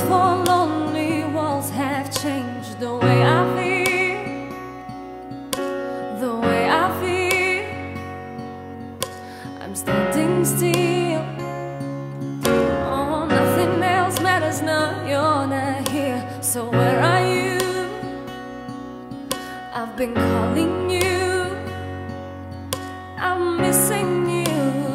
four lonely walls have changed the way I feel, the way I feel. I'm standing still. Oh, nothing else matters now, you're not here. So where are you? I've been calling you, I'm missing you.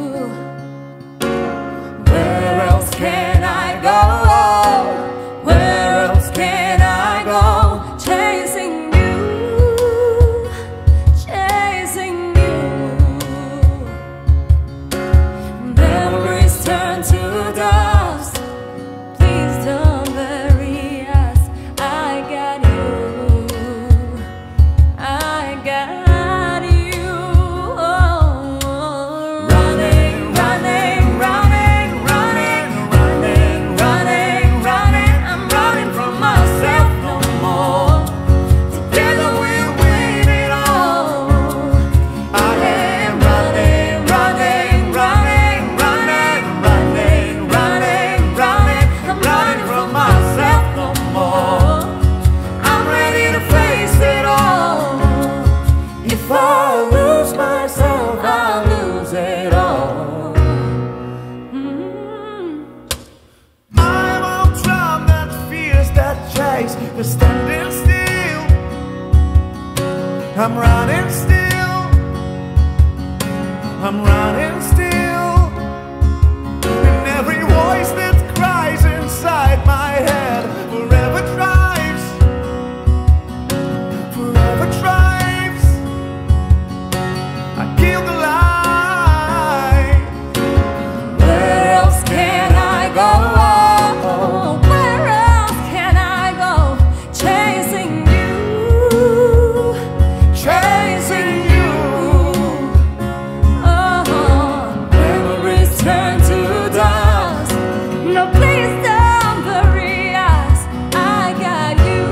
Where else can I go? Where else can I go? Chasing you, chasing you. Memories turn to dust. Please don't bury us. I got you, I got you. Oh, running, running, running, running, running, running, running. I'm running from myself no more. Together we'll win it all. I am running, running, running, running, running, running, running. I'm running from myself no more. I'm ready to face it all. If I lose myself, I'll lose it all. I'm on drum that fears that chase, but standing still. I'm running still. I'm running still. And every voice that cries inside my head forever drives, forever drives. I kill the light. Where else can I go? Where else can I go? Chasing you, chasing you. Oh, memories turn to dust. No, please don't bury us. I got you,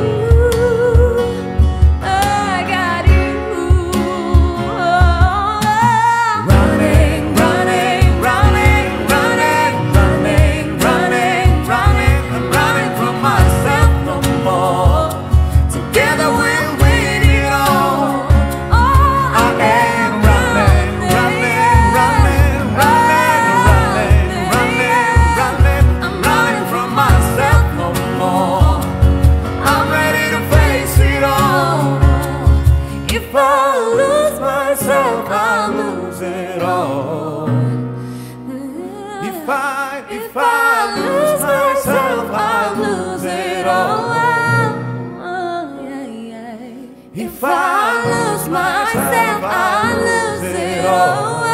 I got you. Oh, running, running, running, running, running, running, running. I'm running from myself no more. Together we'll win it all. Oh, I am running, running, running, running, running, running, running. I'm running from myself no more. I'm ready to face it all. If I lose myself, I'll lose it all. If I lose myself, I'll lose it all. If I lose myself, I lose it all.